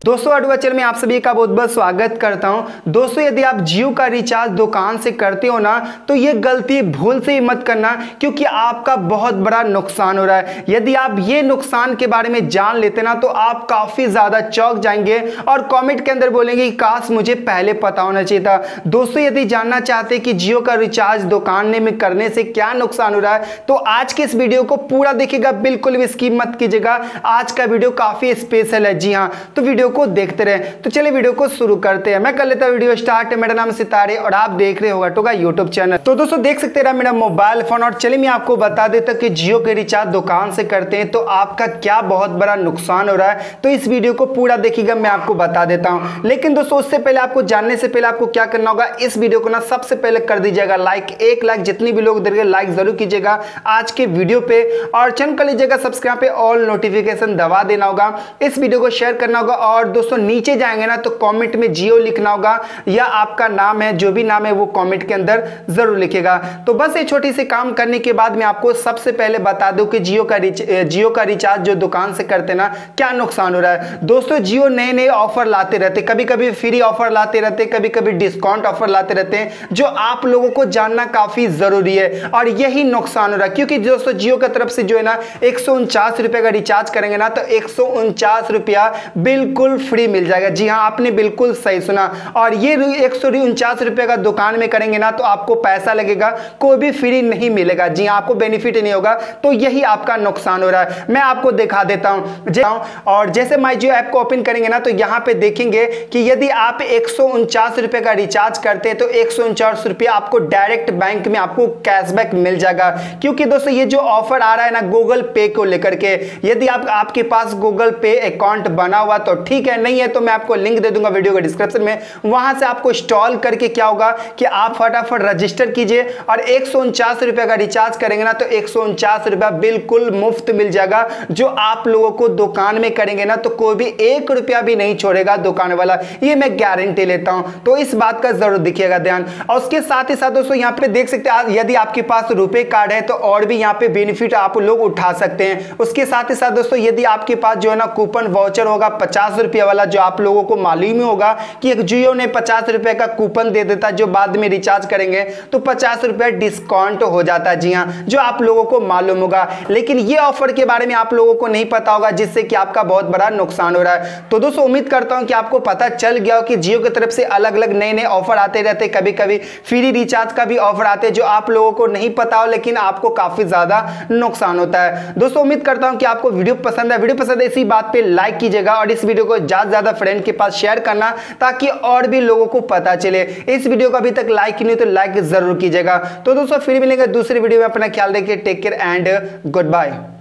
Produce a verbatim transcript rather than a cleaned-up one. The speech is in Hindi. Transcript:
दोस्तों अडवाचल में आप सभी का बहुत बहुत स्वागत करता हूं। दोस्तों यदि आप जियो का रिचार्ज दुकान से करते हो ना तो ये गलती भूल से ही मत करना, क्योंकि आपका बहुत बड़ा नुकसान हो रहा है। यदि आप ये नुकसान के बारे में जान लेते ना तो आप काफी ज्यादा चौंक जाएंगे और कमेंट के अंदर बोलेंगे कि काश मुझे पहले पता होना चाहिए था। दोस्तों यदि जानना चाहते हैं कि जियो का रिचार्ज दुकान में करने से क्या नुकसान हो रहा है तो आज के इस वीडियो को पूरा देखिएगा, बिल्कुल भी स्किप मत कीजिएगा। आज का वीडियो काफी स्पेशल है। जी हाँ, तो वीडियो को देखते रहे। तो चलिए वीडियो को शुरू करते हैं। मैं कर लेता हूं वीडियो स्टार्ट। मेरा नाम सितारे और आप देख रहे होगा टोगा यूट्यूब चैनल। तो दोस्तों देख सकते हैं मेरा मोबाइल फोन। और चलिए मैं आपको बता देता कि जियो के रिचार्ज दुकान से करते हैं तो आपका क्या बहुत बड़ा नुकसान हो रहा है। तो इस वीडियो को पूरा देखिएगा, मैं आपको बता देता हूं। लेकिन दोस्तों उससे पहले आपको जानने से पहले आपको क्या करना होगा, इस वीडियो को ना सबसे पहले कर दीजिएगा लाइक। एक लाइक जितनी भी लोग देंगे लाइक जरूर कीजिएगा आज के वीडियो पे, और चैनल कर लीजिएगा सब्सक्राइब पे, ऑल नोटिफिकेशन दबा देना होगा। इस वीडियो को शेयर करना होगा और दोस्तों नीचे जाएंगे ना तो कमेंट में जियो लिखना होगा या आपका नाम है, जो भी नाम है वो कमेंट के अंदर जरूर लिखेगा। तो बस ये छोटी सी काम करने के बाद मैं आपको सबसे पहले बता दूं कि जियो का जियो का रिचार्ज जो दुकान से करते ना क्या नुकसान हो रहा है। दोस्तों जियो नए नए ऑफर लाते रहते, कभी कभी फ्री ऑफर लाते रहते, कभी कभी डिस्काउंट ऑफर लाते रहते हैं, जो आप लोगों को जानना काफी जरूरी है। और यही नुकसान हो रहा है, क्योंकि दोस्तों जियो की तरफ से जो है ना एक सौ उनचास रुपए का रिचार्ज करेंगे ना तो एक सौ उनचास रुपया बिल्कुल फ्री मिल जाएगा। जी हाँ, आपने बिल्कुल सही सुना। और ये एक सौ उनचास रुपए का दुकान में करेंगे ना तो आपको पैसा लगेगा, कोई भी फ्री नहीं मिलेगा। जी हाँ, आपको बेनिफिट नहीं होगा। तो यही आपका नुकसान हो रहा है। मैं आपको दिखा देता हूं। और जैसे माई जियो ऐप को ओपन करेंगे ना तो यहां पे देखेंगे कि यदि आप एक सौ उनचास रुपए का रिचार्ज करते हैं तो एक सौ उनचास रुपया आपको डायरेक्ट बैंक में आपको कैशबैक मिल जाएगा। क्योंकि दोस्तों ये जो ऑफर आ रहा है ना गूगल पे को लेकर के, यदि आप आपके पास गूगल पे अकाउंट बना हुआ तो ठीक है, नहीं है तो मैं आपको लिंक दे दूंगा वीडियो के डिस्क्रिप्शन में। वहां से आपको इंस्टॉल करके क्या होगा कि आप फटाफट रजिस्टर कीजिए और एक सौ उनचास रुपए का रिचार्ज करेंगे ना तो एक सौ उनचास रुपया बिल्कुल मुफ्त मिल जाएगा, जो आप लोगों को दुकान में करेंगे ना तो कोई भी एक रुपया भी नहीं छोड़ेगा दुकान वाला, ये मैं गारंटी लेता हूं। तो इस बात का जरूर दिखिएगा ध्यान। और उसके साथ ही साथ दोस्तों यहाँ पे देख सकते हैं यदि आपके पास रुपए कार्ड है तो और भी यहाँ पे बेनिफिट आप लोग उठा सकते हैं। उसके साथ ही साथ दोस्तों यदि आपके पास जो है ना कूपन वाउचर होगा पचास रुपया वाला, जो आप लोगों को मालूम ही होगा कि एक जियो ने पचास रुपए का कूपन दे देता, जो बाद में रिचार्ज करेंगे तो पचास रुपए डिस्काउंट हो जाता है। जी हाँ, जो आप लोगों को मालूम होगा। लेकिन ये ऑफर के बारे में आप लोगों को नहीं पता होगा, जिससे कि आपका बहुत बड़ा नुकसान हो रहा है। तो दोस्तों उम्मीद करता हूं कि आपको पता चल गया हो कि जियो की तरफ से अलग अलग नए नए ऑफर आते रहते, कभी कभी फ्री रिचार्ज का भी ऑफर आते हैं जो आप लोगों को नहीं पता हो, लेकिन आपको काफी ज्यादा नुकसान होता है। दोस्तों उम्मीद करता हूं कि आपको वीडियो पसंद है। वीडियो पसंद है इसी बात पे लाइक कीजिएगा और इस वीडियो को ज्यादा से ज्यादा फ्रेंड के पास शेयर करना, ताकि और भी लोगों को पता चले। इस वीडियो को अभी तक लाइक नहीं तो लाइक जरूर कीजिएगा। तो दोस्तों फिर मिलेंगे दूसरी वीडियो में। अपना ख्याल रखिए। Take care and good bye.